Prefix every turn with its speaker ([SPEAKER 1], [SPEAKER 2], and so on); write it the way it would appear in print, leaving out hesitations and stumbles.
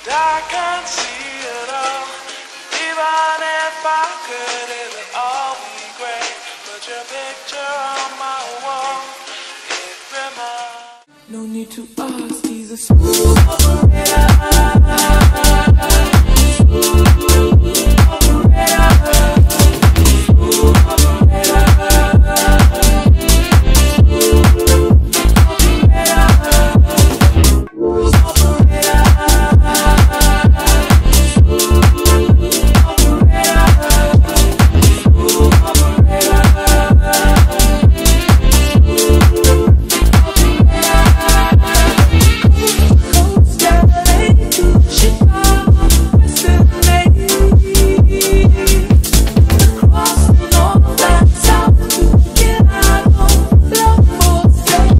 [SPEAKER 1] I can't see it all. Even if I could, it would all be great. Put your picture on my wall. It reminds. No need to ask, he's a smooth operator.